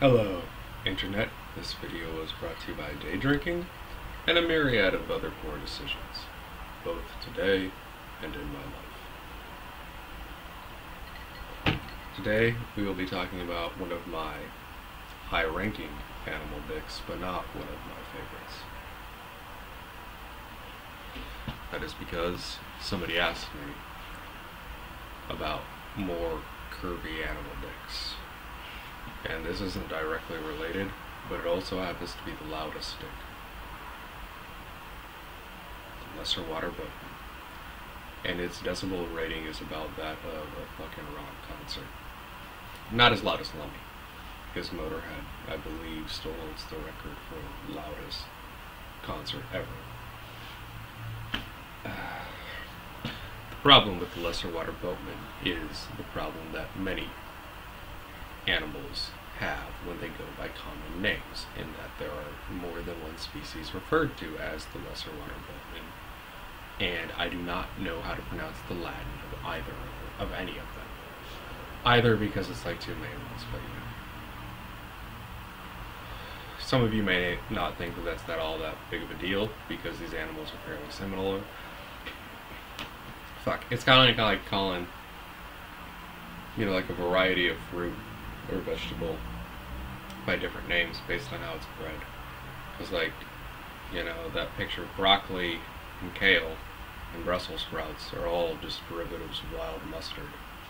Hello, Internet. This video was brought to you by day drinking and a myriad of other poor decisions, both today and in my life. Today, we will be talking about one of my high-ranking animal dicks, but not one of my favorites. That is because somebody asked me about more curvy animal dicks. And this isn't directly related, but it also happens to be the loudest dick. The lesser water Boatman. And its decibel rating is about that of a fucking rock concert. Not as loud as Lummy, because Motorhead, I believe, still holds the record for loudest concert ever. The problem with the lesser water Boatman is the problem that many animals have when they go by common names, in that there are more than one species referred to as the lesser water Boatman, and I do not know how to pronounce the Latin of any of them. Either because it's like two main ones, but you know. Some of you may not think that that's all that big of a deal, because these animals are fairly similar. Fuck, it's kind of like calling, you know, like a variety of fruit or vegetable by different names based on how it's bred. Because, like, you know, that picture of broccoli and kale and Brussels sprouts are all just derivatives of wild mustard.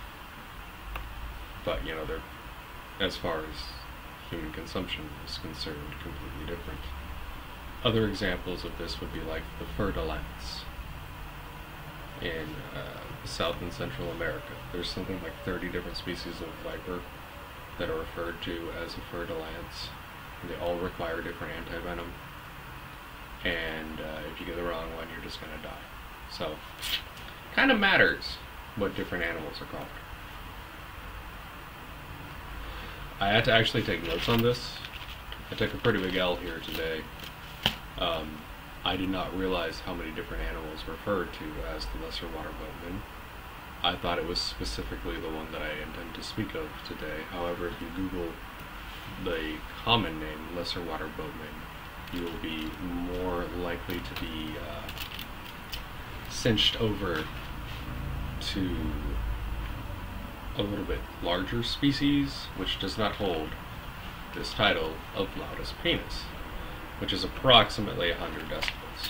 But, you know, they're, as far as human consumption is concerned, completely different. Other examples of this would be like the fer-de-lance in South and Central America. There's something like 30 different species of viper that are referred to as a fer-de-lance. They all require different anti-venom, and if you get the wrong one, you're just gonna die. So, kind of matters what different animals are called. I had to actually take notes on this. I took a pretty big L here today. I did not realize how many different animals referred to as the lesser water Boatman. I thought it was specifically the one that I intend to speak of today. However, if you Google the common name, lesser water Boatman, you will be more likely to be cinched over to a little bit larger species, which does not hold this title of loudest penis, which is approximately 100 decibels.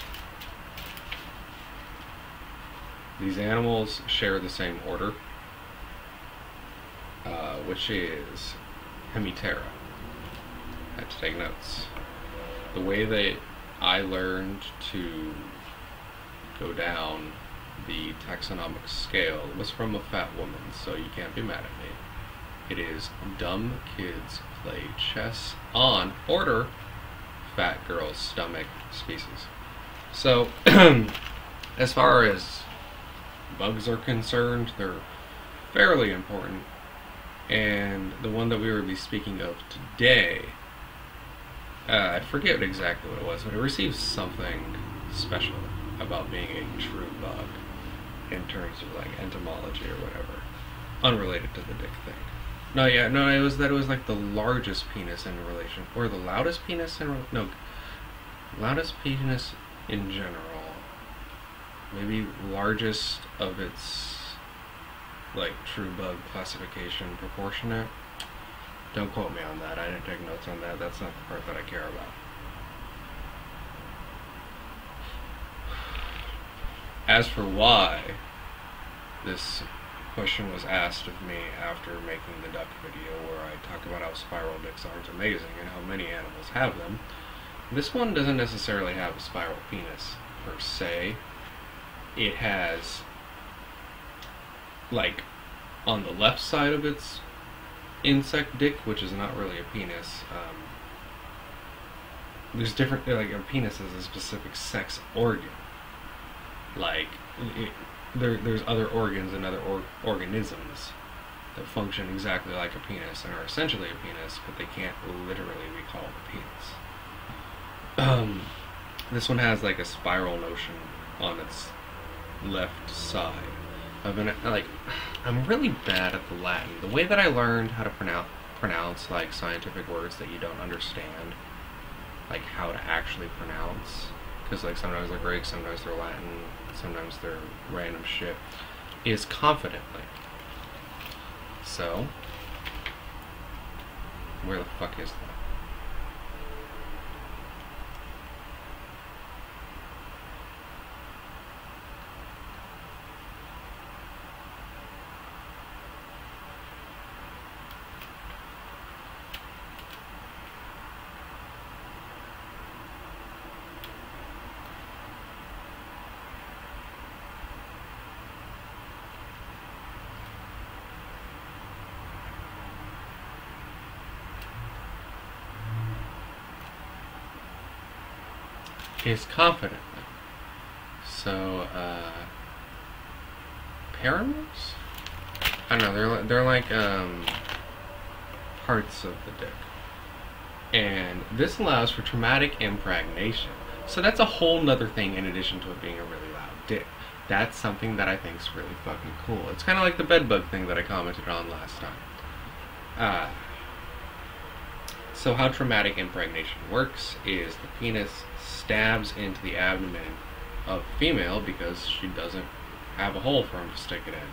These animals share the same order, which is Hemiptera. I had to take notes. The way that I learned to go down the taxonomic scale was from a fat woman, so you can't be mad at me. It is dumb kids play chess on order fat girl's stomach species. So, as far as bugs are concerned, they're fairly important, and the one that we will be speaking of today, I forget exactly what it was, but it receives something special about being a true bug in terms of like entomology or whatever, unrelated to the dick thing. It was like the largest penis in relation, or the loudest penis in loudest penis in general. Maybe largest of its like true bug classification proportionate. Don't quote me on that. I didn't take notes on that. That's not the part that I care about. As for why this question was asked of me after making the duck video, where I talk about how spiral dicks aren't amazing and how many animals have them, this one doesn't necessarily have a spiral penis per se. It has, like, on the left side of its insect dick, which is not really a penis, there's different, like, a penis is a specific sex organ. Like, there's other organs and other organisms that function exactly like a penis and are essentially a penis, but they can't literally be called a penis. This one has like a spiral notion on its left side. I'm really bad at the Latin. The way that I learned how to pronounce like scientific words that you don't understand, like how to actually pronounce, because like sometimes they're Greek, sometimes they're Latin, sometimes they're random shit, is confidently. So, where the fuck is that? Is confidently. So, paramours? I don't know, they're like, parts of the dick. And this allows for traumatic impregnation. So that's a whole nother thing in addition to it being a really loud dick. That's something that I think is really fucking cool. It's kind of like the bedbug thing that I commented on last time. So how traumatic impregnation works is the penis stabs into the abdomen of a female because she doesn't have a hole for him to stick it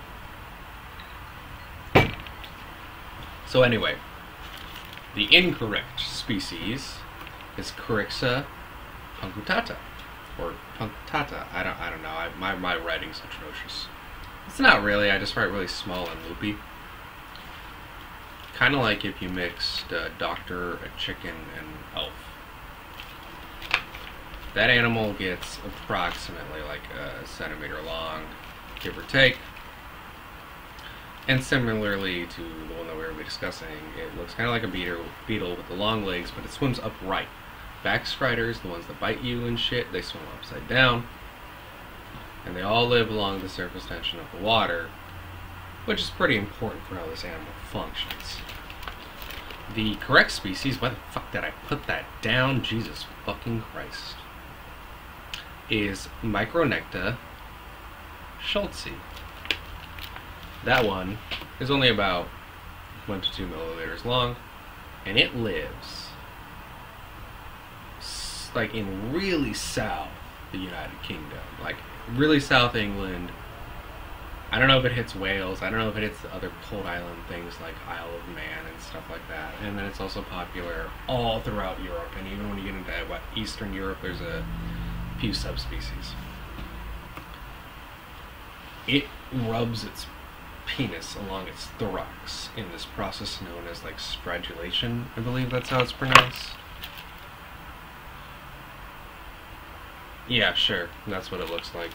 in. So anyway, the incorrect species is Corixa punctata, or punctata. I don't know. My writing's atrocious. It's not really. I just write really small and loopy. Kind of like if you mixed a doctor, a chicken, and elf. That animal gets approximately like a centimeter long, give or take. And similarly to the one that we were discussing, it looks kind of like a beetle with the long legs, but it swims upright. Backstriders, the ones that bite you and shit, they swim upside down. And they all live along the surface tension of the water, which is pretty important for how this animal functions. The correct species, why the fuck did I put that down? Jesus fucking Christ. Is Micronecta schultzi. That one is only about 1 to 2 milliliters long, and it lives like in really south the United Kingdom, like really South England. I don't know if it hits Wales, I don't know if it hits the other cold island things like Isle of Man and stuff like that. And then it's also popular all throughout Europe, and even when you get into Eastern Europe, there's a few subspecies. It rubs its penis along its thorax in this process known as like stridulation, I believe that's how it's pronounced. Yeah, sure, that's what it looks like.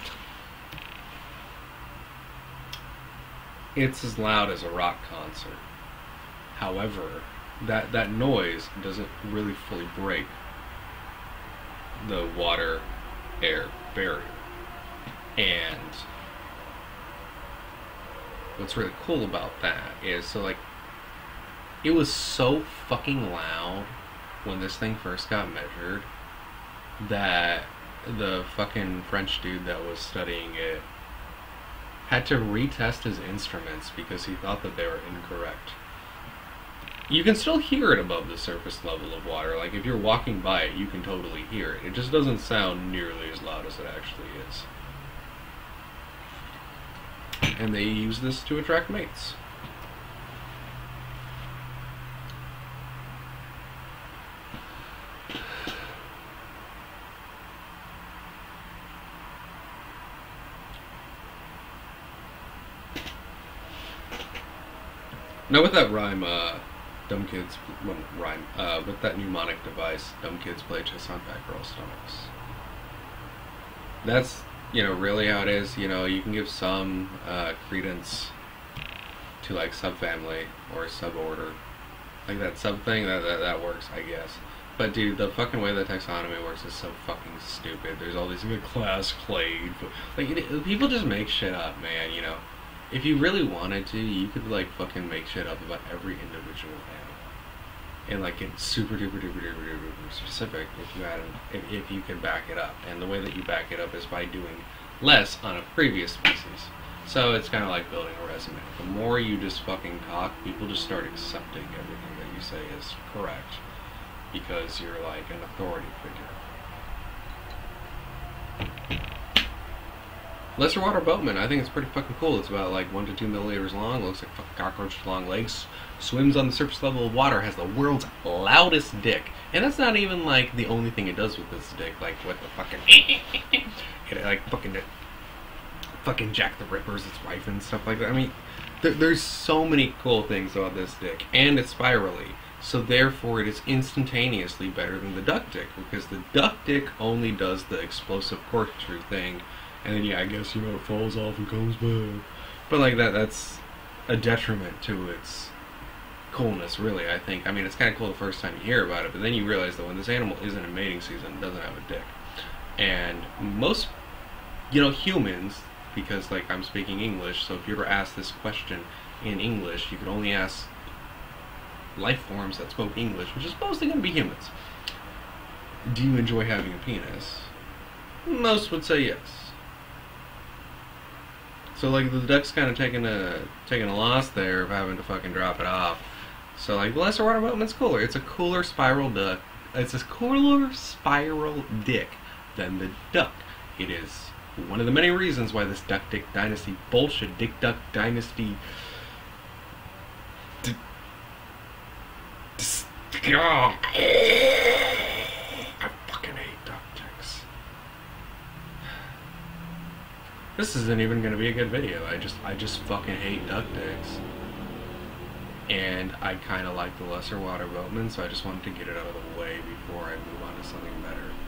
It's as loud as a rock concert. However, that noise doesn't really fully break the water-air barrier. And what's really cool about that is, so like, it was so fucking loud when this thing first got measured that the fucking French dude that was studying it had to retest his instruments because he thought that they were incorrect. You can still hear it above the surface level of water. Like, if you're walking by it, you can totally hear it. It just doesn't sound nearly as loud as it actually is. And they use this to attract mates. Now with that rhyme, dumb kids, with that mnemonic device, dumb kids play chess on fat girl stomachs. That's, really how it is. You can give some credence to like subfamily or suborder, like that sub thing. That works, I guess. But dude, the fucking way the taxonomy works is so fucking stupid. There's all these class clade, like people just make shit up, man. If you really wanted to, you could like fucking make shit up about every individual animal, and like get super duper specific if you can back it up. And the way that you back it up is by doing less on a previous species. So it's kind of like building a resume. The more you just fucking talk, people just start accepting everything that you say is correct because you're like an authority figure. Lesser water boatman, I think it's pretty fucking cool. It's about like 1 to 2 milliliters long, looks like fucking cockroach long legs, swims on the surface level of water, has the world's loudest dick. And that's not even like the only thing it does with this dick, like what the fucking it like fucking Jack the Ripper's its wife and stuff like that. I mean, there's so many cool things about this dick, and it's spirally. So therefore, it is instantaneously better than the duck dick, because the duck dick only does the explosive corkscrew thing, and then yeah, I guess it falls off and comes back. But like that's a detriment to its coolness, really. I think. I mean, it's kind of cool the first time you hear about it, but then you realize that when this animal isn't in mating season, it doesn't have a dick, and most humans. Because, like, I'm speaking English, so if you ever ask this question in English, you could only ask life forms that spoke English, which is mostly going to be humans. Do you enjoy having a penis? Most would say yes. So, like, the duck's kind of taking a loss there of having to fucking drop it off. So, like, the lesser water boatman's cooler. It's a cooler spiral duck. It's a cooler spiral dick than the duck. It is one of the many reasons why this Duck Dick Dynasty bullshit, Dick Duck Dynasty. I fucking hate duck dicks. This isn't even gonna be a good video. I just fucking hate duck dicks. And I kinda like the lesser water boatman, so I just wanted to get it out of the way before I move on to something better.